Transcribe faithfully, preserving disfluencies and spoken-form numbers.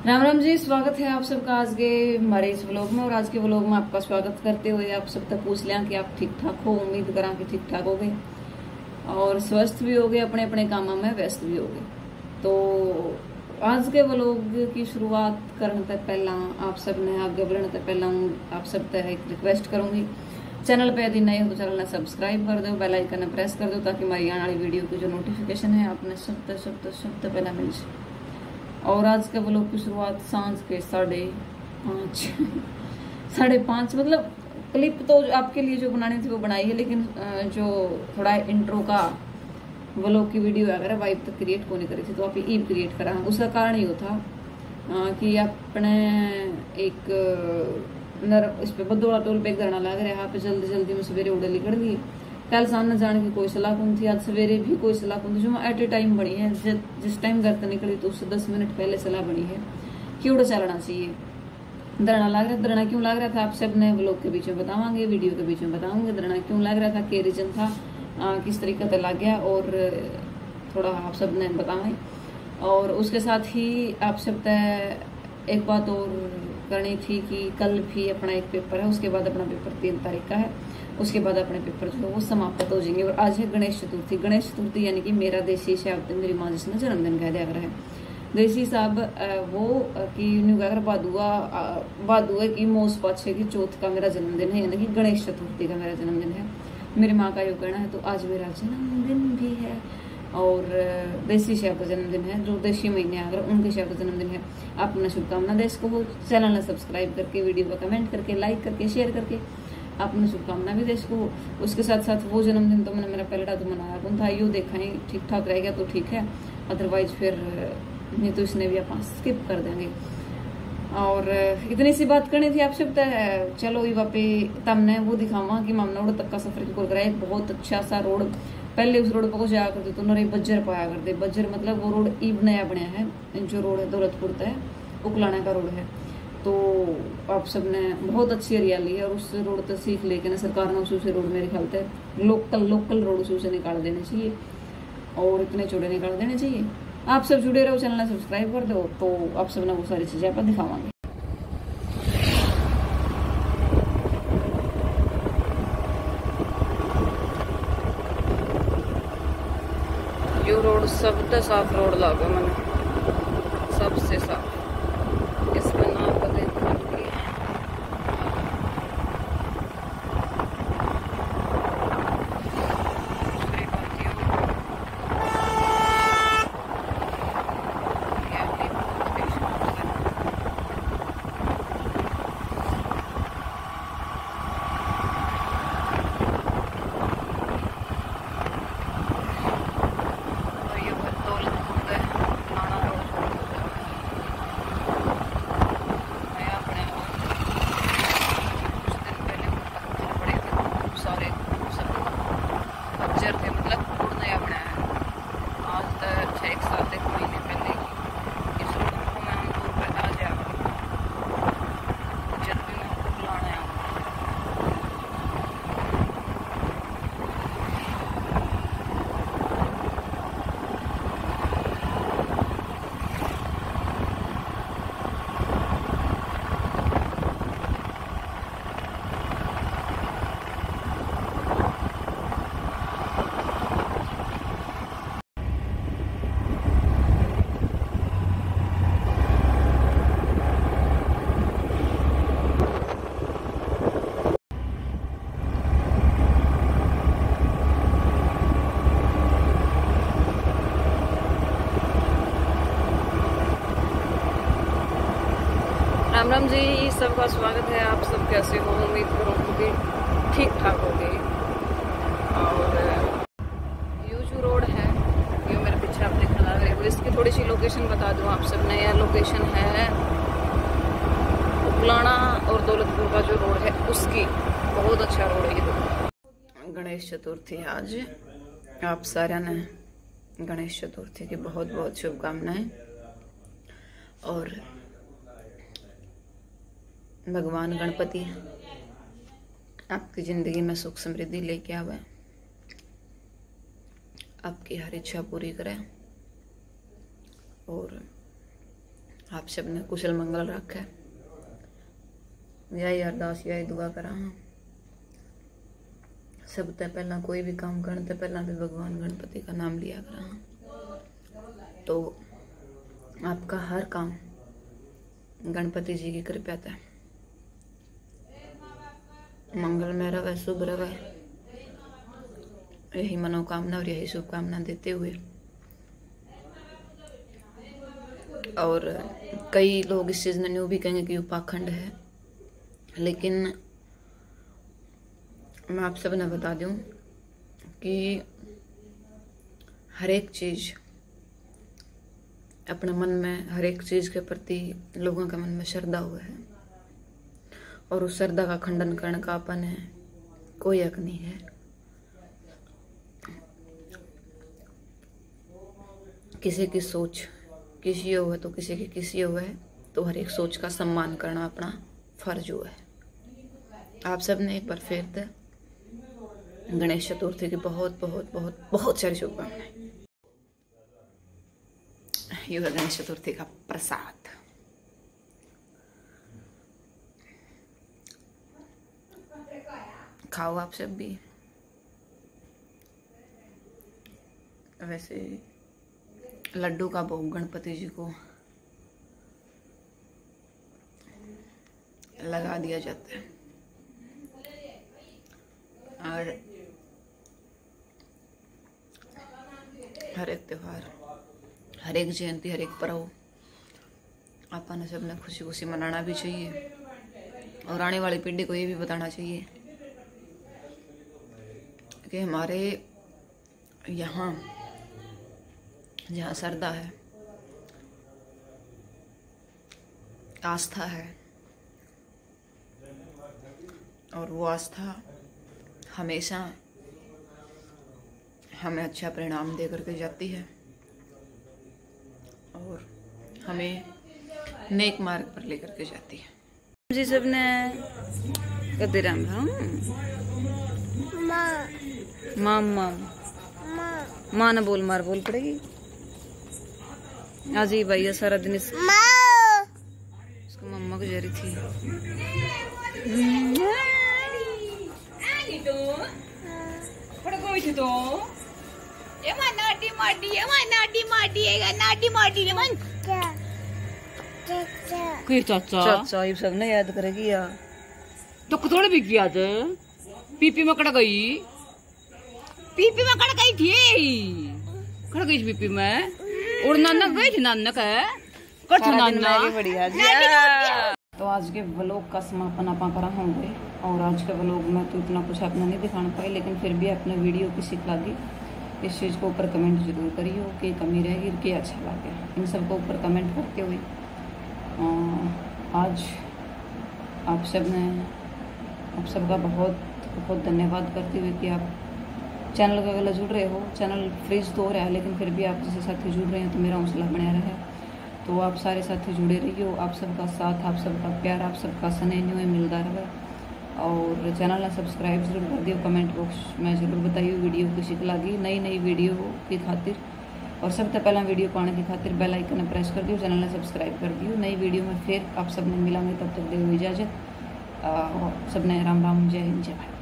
राम राम जी, स्वागत है आप सबका आज के हमारे इस व्लॉग में। और आज के व्लॉग में आपका स्वागत करते हुए आप सब तक पूछ लिया कि आप ठीक ठाक हो। उम्मीद करा कि ठीक ठाक हो गए और स्वस्थ भी हो गए, अपने अपने कामों में व्यस्त भी हो गए। तो आज के व्लॉग की शुरुआत करने तक पहला आप सब ने आगे बढ़ने तक पहला आप सब तक एक रिक्वेस्ट करूंगी, चैनल पे यदि नए हो तो चैनल ने सब्सक्राइब कर दो, बेल आइकन ने प्रेस कर दो ताकि हमारी आने वाली वीडियो की जो नोटिफिकेशन है आपने सब तक सब तक सब तक पहला मिल जाए। और आज के व्लॉग की शुरुआत सांझ के साढ़े पाँच साढ़े पाँच मतलब क्लिप तो आपके लिए जो बनानी थी वो बनाई है, लेकिन जो थोड़ा इंट्रो का व्लॉग की वीडियो अगर वाइब तक क्रिएट को नहीं करी थी तो आप ईब क्रिएट करा। उसका कारण ये था कि अपने एक नर इस पे बदोड़ा टोल पे एक धरना लग रहा है पे जल्दी जल्दी में सवेरे उड़े निकल गई। कल सामने जाने की कोई सलाह कौन थी, आज सवेरे भी कोई सलाह कौन थी, जो एट ए टाइम बनी है। जिस टाइम घर से निकली तो उससे दस मिनट पहले सलाह बनी है कि उड़ चलना चाहिए। धरना लग रहा धरना क्यों लग रहा था आप सब ने व्लॉग के बीच में बतावांगे, वीडियो के बीच में बताऊंगे धरना क्यों लग रहा था, क्या रीजन था, आ, किस तरीके से लग गया और थोड़ा आप सब ने बतावें। और उसके साथ ही आप सब तय एक बात और करनी थी कि कल भी अपना एक पेपर है, उसके बाद अपना पेपर तीन तारीख का है, उसके बाद अपने पेपर जो है वो समाप्त हो जाएंगे। और आज है गणेश चतुर्थी। गणेश चतुर्थी यानी कि मेरा देसी साहब मेरी माँ जिसने जन्मदिन कह दिया है। देसी साहब वो कि न्यूगर बादुआ बादुआ की मोस पाछे की चौथ का मेरा जन्मदिन है, यानी कि गणेश चतुर्थी का मेरा जन्मदिन है। मेरी माँ का यो कहना है तो आज मेरा जन्मदिन भी है और देसी शेफ का जन्मदिन है, जो देसी महीने अगर उनके शेफ का जन्मदिन है। आप अपना शुभकामना देश को हो, चैनल ने सब्सक्राइब करके, वीडियो को कमेंट करके, लाइक करके, शेयर करके आपने शुभकामना भी देश को हो। उसके साथ साथ वो जन्मदिन तो मैंने मेरा पहला तो मनाया कौन था, यू देखा ही ठीक ठाक रह गया तो ठीक है, अदरवाइज फिर नहीं तो इसने भी आप स्किप कर देंगे। और इतनी सी बात करनी थी आप सब तक। चलो ये पे तमने वो दिखावा कि मामना रोड तक का सफर को कराया। एक बहुत अच्छा सा रोड, पहले उस रोड पर को जाया करते तो नरे बज्जर पाया करते। बज्जर मतलब वो रोड ईब नया बनया है, जो रोड है दौलतपुर तक उकलाना का रोड है। तो आप सब ने बहुत अच्छी हरियाली है और उस रोड तक सीख लेके ना सरकार ने उसे रोड मेरे ख्याल से लोकल लोकल रोड उसे निकाल देने चाहिए और इतने चौड़े निकाल देने चाहिए। आप सब जुड़े रहो, चैनल सब्सक्राइब कर दो तो आप सब ने वो सारी चीजें आप दिखावांगे। यो रोड सबसे साफ रोड लगा मैंने, सबसे साफ। इसमें ना पता राम राम जी, सबका स्वागत है। आप सब कैसे हो? उम्मीद करूँगी ठीक ठाक हो गए। और यू जो रोड है ये मेरे पीछे आप देखने लग रहे हो, इसकी थोड़ी सी लोकेशन बता दूँ आप सब ने। यह लोकेशन है उकलाना और दौलतपुर का जो रोड है उसकी, बहुत अच्छा रोड है ये। गणेश चतुर्थी आज आप सारे ने गणेश चतुर्थी की बहुत बहुत शुभकामनाएं और भगवान गणपति आपकी जिंदगी में सुख समृद्धि लेके आवे, आपकी हर इच्छा पूरी करे और आप सब ने कुशल मंगल रखे। यही अरदास यही दुआ करा हाँ। सब तो पहला कोई भी काम करने तो पहला तो भगवान गणपति का नाम लिया करा हाँ। तो आपका हर काम गणपति जी की कृपा था मंगलमय रहे, शुभ रहे, यही मनोकामना और यही शुभकामना देते हुए। और कई लोग इस चीज़ ने भी कहेंगे कि पाखंड है, लेकिन मैं आप सब ने बता दूं कि हर एक चीज़ अपने मन में, हर एक चीज़ के प्रति लोगों के मन में श्रद्धा हुआ है और उस श्रद्धा का खंडन करने का अपन है कोई हक नहीं है। किसी की सोच किसी हो है तो किसी की किसी हो है, तो हर एक सोच का सम्मान करना अपना फर्ज हुआ है। आप सब ने एक बार फिर से गणेश चतुर्थी की बहुत बहुत बहुत बहुत सारी शुभकामनाएं। ये है गणेश चतुर्थी का प्रसाद। खाओ आप सब भी। वैसे लड्डू का भोग गणपति जी को लगा दिया जाता है और हर एक त्योहार, हर एक जयंती, हर एक पर्व अपन सबने खुशी खुशी मनाना भी चाहिए और आने वाली पीढ़ी को ये भी बताना चाहिए कि हमारे यहाँ जहाँ श्रद्धा है, आस्था है और वो आस्था हमेशा हमें अच्छा परिणाम दे करके जाती है और हमें नेक मार्ग पर लेकर के जाती है। जी सब ने कदे राम राम माँ माँ माँ न बोल, मार बोल पड़ेगी। आज ही भैया सारा दिन इस... उसको मम्मा को जा रही थी। चाचा चाचा ये सब ने याद करेगी यार। तो थोड़ी भी किया था पीपी में कड़ गई, पीपी में कड़ गई थी, कड़ गई पीपी में और नाना गई थी, नाना का कर नाना बढ़िया। तो आज के व्लॉग का समापन अपना करा होंगे और आज के व्लॉग में तो इतना कुछ अपना नहीं दिखाना पाई, लेकिन फिर भी अपने वीडियो की सीख लगी इस चीज़ को ऊपर कमेंट जरूर करियो कि कमी रहेगी कि अच्छा लगे। इन सब को ऊपर कमेंट करते हुए आज आप सब ने आप सबका बहुत बहुत धन्यवाद करते हुए कि आप चैनल का अगर जुड़ रहे हो। चैनल फ्रीज तो हो रहा है लेकिन फिर भी आप जैसे साथी जुड़ रहे हैं तो मेरा हौसला बना रहा है। तो आप सारे साथी जुड़े रहिए, आप सबका साथ, आप सबका प्यार, आप सबका स्नेह न्यू मिलता रहे और चैनल ने सब्सक्राइब जरूर कर दियो। कमेंट बॉक्स में जरूर बताइए वीडियो किसी को लगी, नई नई वीडियो की खातिर और सबसे पहला वीडियो पाने की खातिर बेल आइकन प्रेस कर दियो, चैनल ने सब्सक्राइब कर दियो। नई वीडियो में फिर आप सबने मिलांगे, तब तक दे इजाज़त। सबने राम राम, जय हिंद, जय भारत।